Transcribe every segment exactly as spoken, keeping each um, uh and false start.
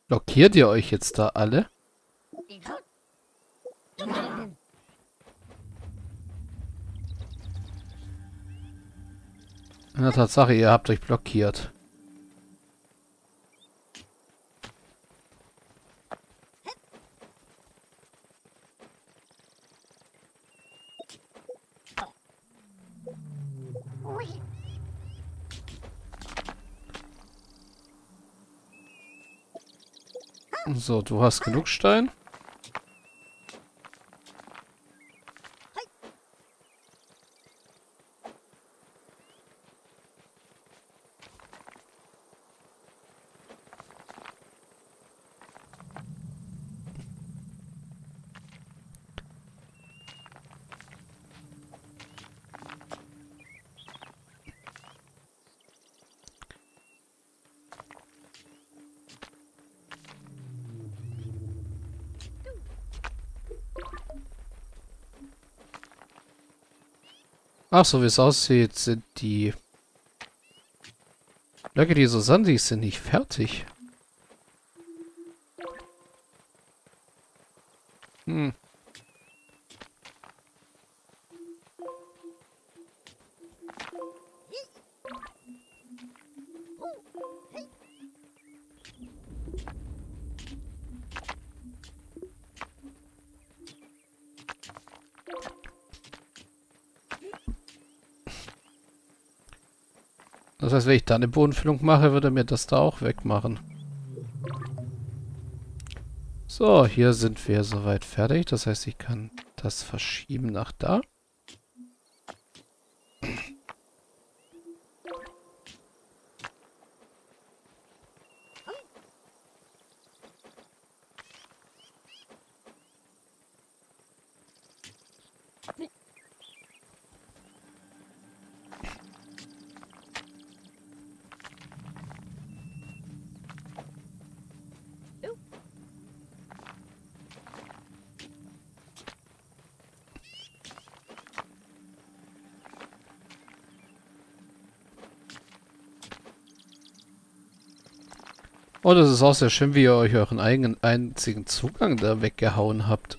Blockiert ihr euch jetzt da alle? In der Tatsache, ihr habt euch blockiert. So, du hast genug Stein. Ach, so wie es aussieht, sind die Blöcke, die so sandig sind, nicht fertig. Hm. Das heißt, wenn ich da eine Bodenfüllung mache, würde mir das da auch wegmachen. So, hier sind wir soweit fertig. Das heißt, ich kann das verschieben nach da. Oh, das ist auch sehr schön, wie ihr euch euren eigenen einzigen Zugang da weggehauen habt.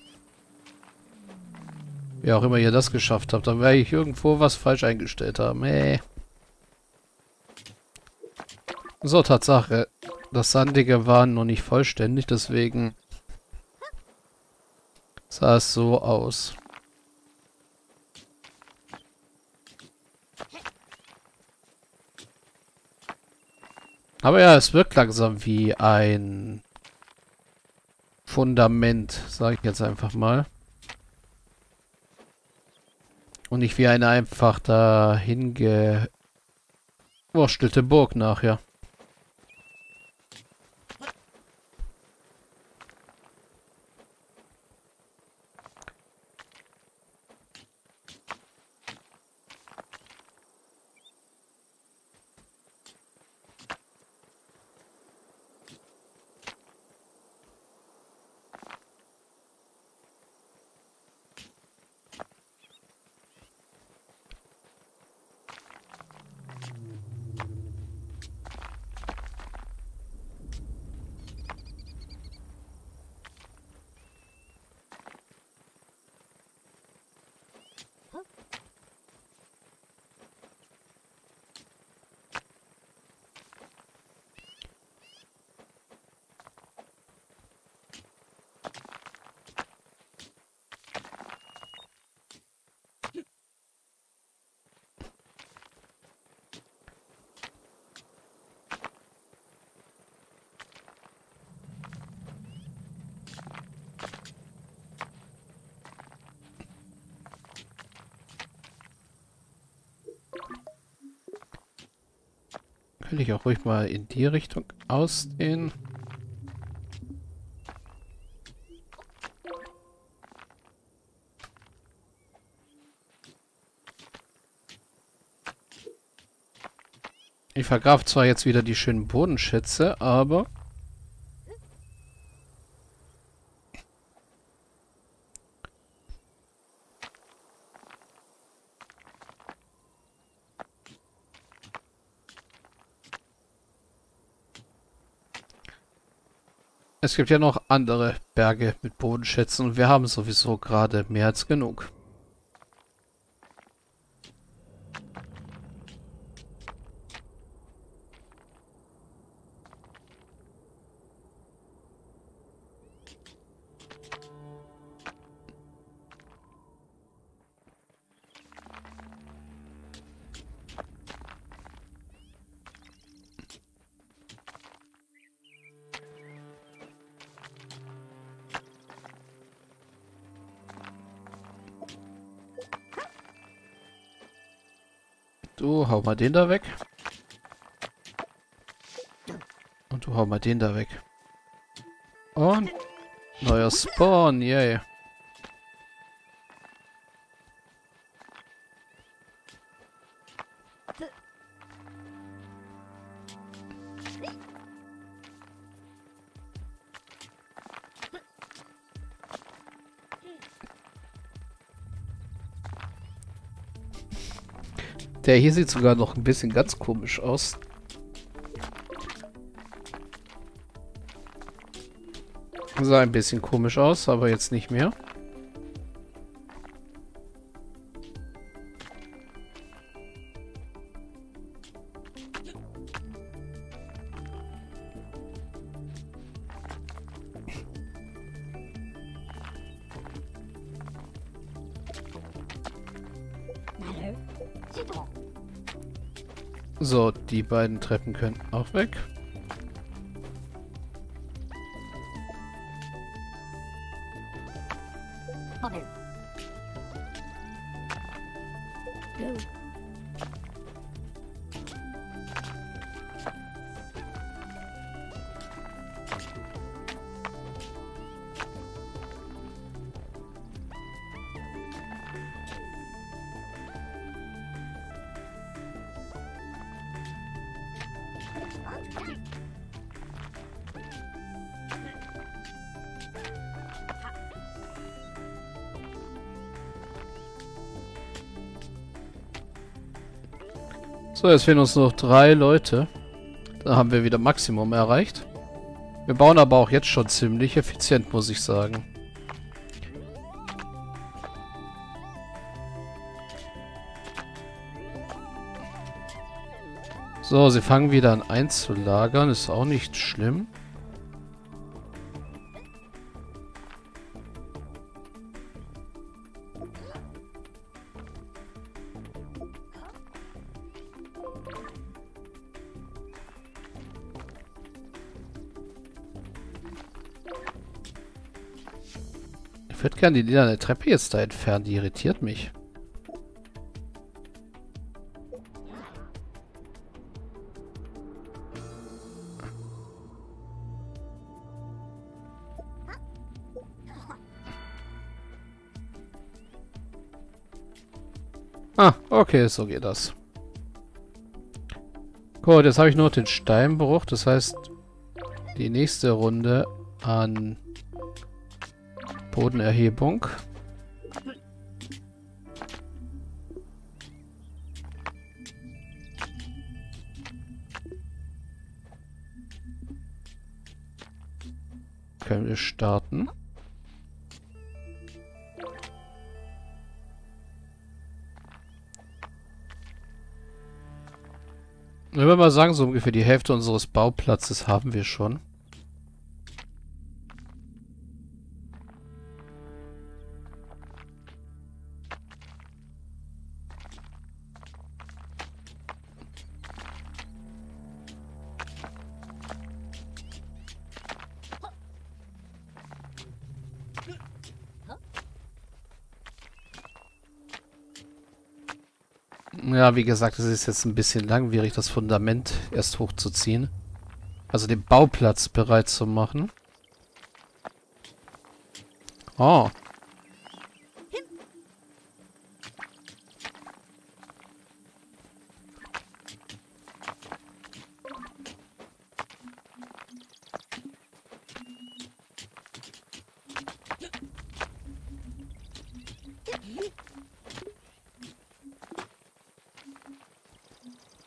Wie auch immer ihr das geschafft habt. Dann werde ich irgendwo was falsch eingestellt haben. Äh. So, Tatsache. Das Sandige war noch nicht vollständig, deswegen sah es so aus. Aber ja, es wirkt langsam wie ein Fundament, sage ich jetzt einfach mal. Und nicht wie eine einfach dahin gewurstelte Burg nachher. Könnte ich auch ruhig mal in die Richtung ausdehnen. Ich vergrab zwar jetzt wieder die schönen Bodenschätze, aber Es gibt ja noch andere Berge mit Bodenschätzen und wir haben sowieso gerade mehr als genug. Du, hau mal den da weg. Und du hau mal den da weg. Und neuer Spawn, yay. Der hier sieht sogar noch ein bisschen ganz komisch aus. Sah ein bisschen komisch aus, aber jetzt nicht mehr. So, die beiden Treppen können auch weg. So, jetzt fehlen uns noch drei Leute. Dann haben wir wieder Maximum erreicht. Wir bauen aber auch jetzt schon ziemlich effizient, muss ich sagen. So, sie fangen wieder an einzulagern. Ist auch nicht schlimm. Ich würde gerne die lilane Treppe jetzt da entfernen. Die irritiert mich. Ah, okay, so geht das. Gut, jetzt habe ich nur den Steinbruch. Das heißt, die nächste Runde an Bodenerhebung. Können wir starten. Ich würde mal sagen, so ungefähr die Hälfte unseres Bauplatzes haben wir schon. Ja, wie gesagt, es ist jetzt ein bisschen langwierig, das Fundament erst hochzuziehen. Also den Bauplatz bereit zu machen. Oh.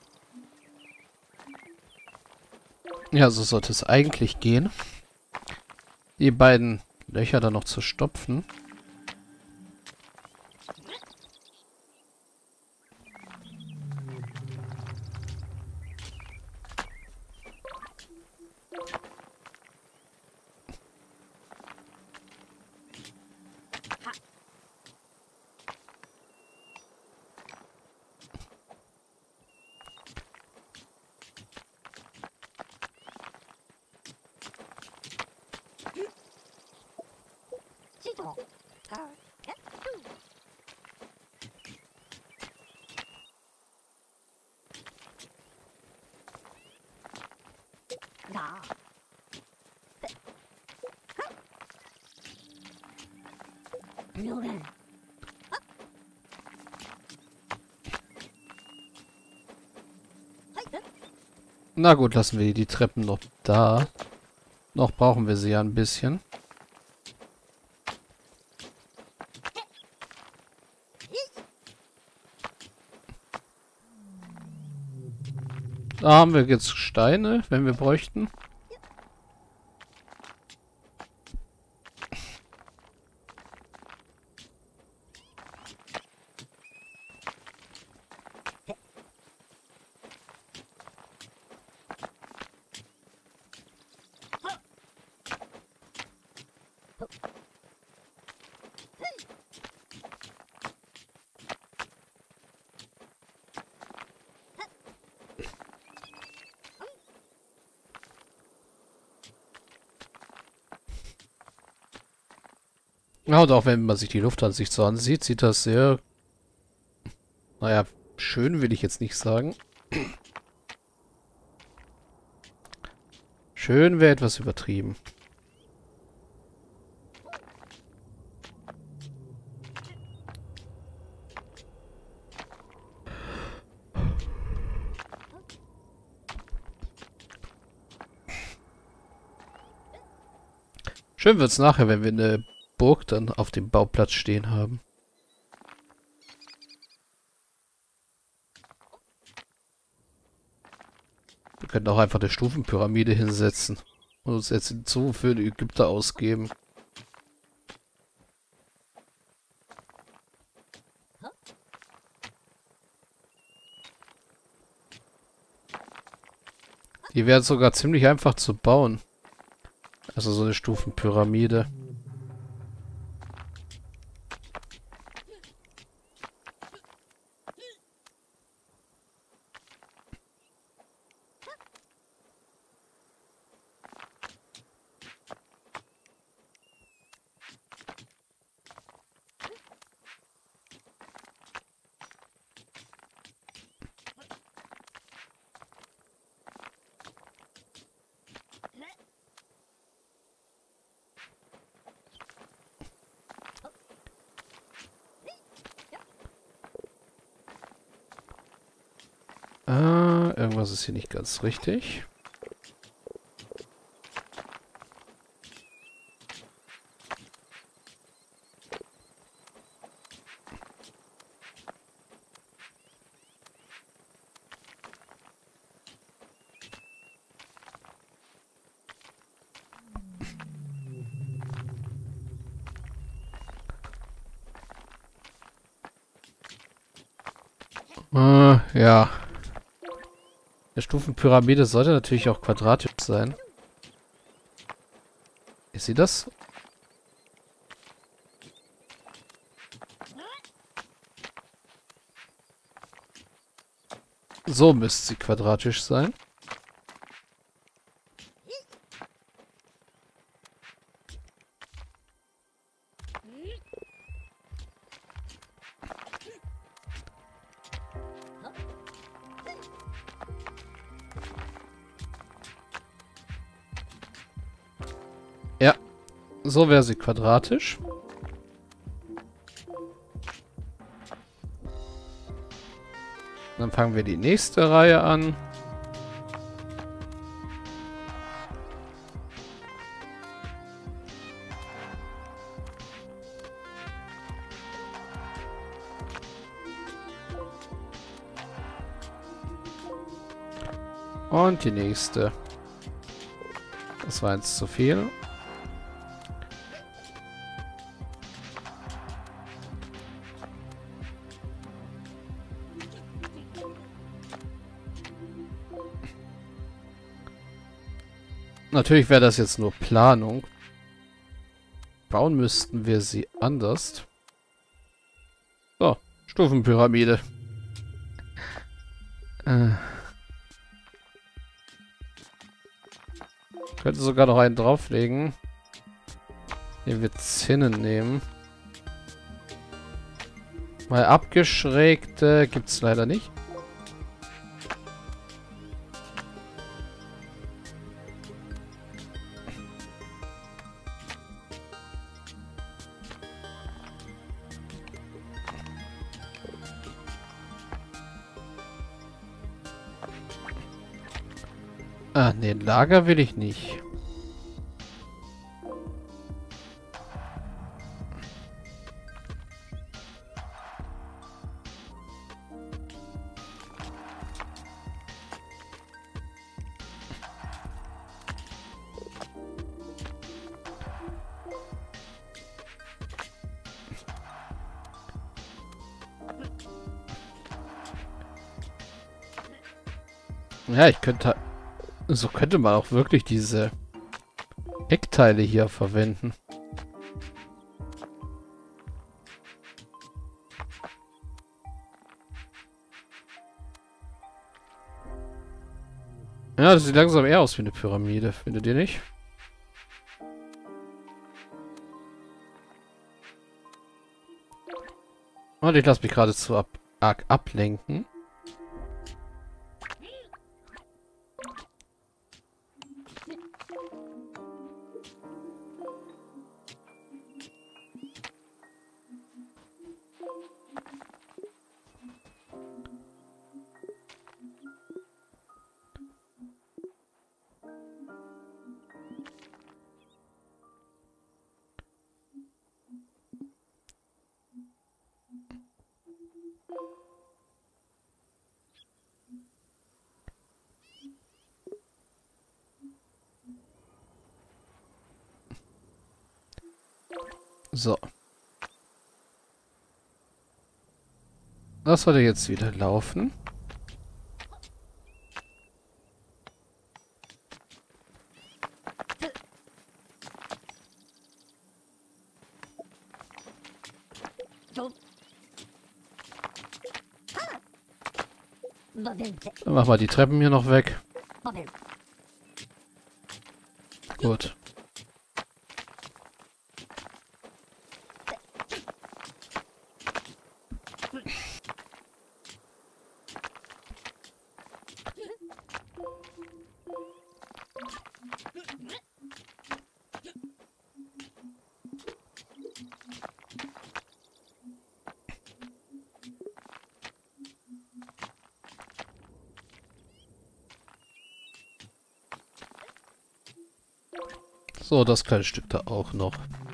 Ja, so sollte es eigentlich gehen. die beiden Löcher da noch zu stopfen. Na gut, lassen wir die Treppen noch da. Noch brauchen wir sie ja ein bisschen. Da haben wir jetzt Steine, wenn wir bräuchten. Ja, und auch wenn man sich die Luftansicht so ansieht, sieht das sehr, naja, schön will ich jetzt nicht sagen. Schön wäre etwas übertrieben. Schön wird's nachher, wenn wir eine Burg dann auf dem Bauplatz stehen haben. Wir könnten auch einfach eine Stufenpyramide hinsetzen und uns jetzt hinzu für die Ägypter ausgeben. Die wären sogar ziemlich einfach zu bauen. Also so eine Stufenpyramide. Ah, irgendwas ist hier nicht ganz richtig. Ah, ja. Eine Stufenpyramide sollte natürlich auch quadratisch sein. Ist sie das? So müsste sie quadratisch sein. Ja, so wäre sie quadratisch. Dann fangen wir die nächste Reihe an. Und die nächste. Das war eins zu viel. Natürlich wäre das jetzt nur Planung. Bauen müssten wir sie anders. So, Stufenpyramide. Äh. Könnte sogar noch einen drauflegen. Den wir Zinnen nehmen. Weil abgeschrägte gibt es leider nicht. Ah, ne, Lager will ich nicht. Ja, ich könnte... So könnte man auch wirklich diese Eckteile hier verwenden. Ja, das sieht langsam eher aus wie eine Pyramide, findet ihr nicht? Und ich lasse mich gerade zu ab arg ablenken. So. Das sollte jetzt wieder laufen. Dann machen wir die Treppen hier noch weg. Gut. So, das kleine Stück da auch noch.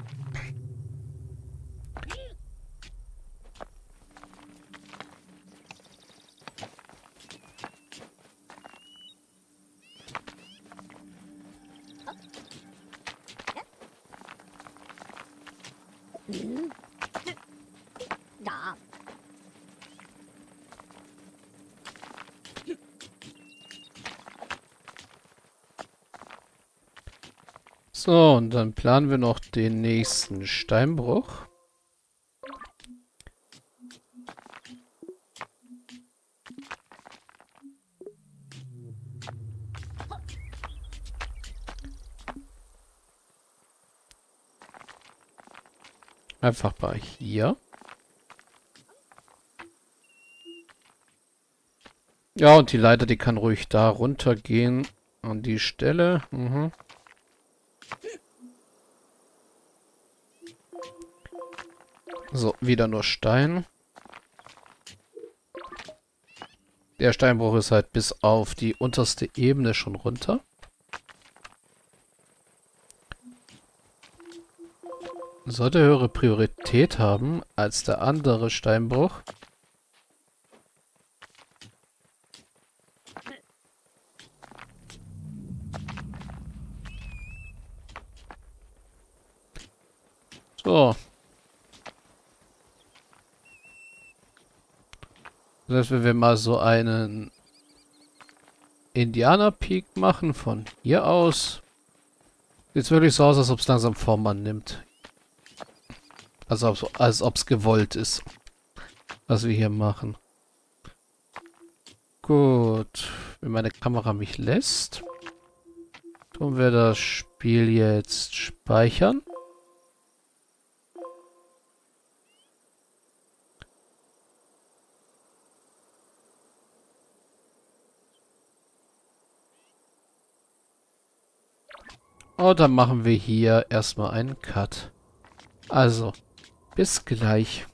So, und dann planen wir noch den nächsten Steinbruch. Einfach mal hier. Ja, und die Leiter, die kann ruhig da runtergehen an die Stelle. Mhm. So, wieder nur Stein. Der Steinbruch ist halt bis auf die unterste Ebene schon runter. Sollte höhere Priorität haben als der andere Steinbruch. So. Das heißt, wenn wir mal so einen Indianer Peak machen von hier aus. Sieht wirklich so aus, als ob es langsam Form annimmt. Also als ob es gewollt ist, was wir hier machen. Gut. Wenn meine Kamera mich lässt, tun wir das Spiel jetzt speichern. Und dann machen wir hier erstmal einen Cut. Also, bis gleich.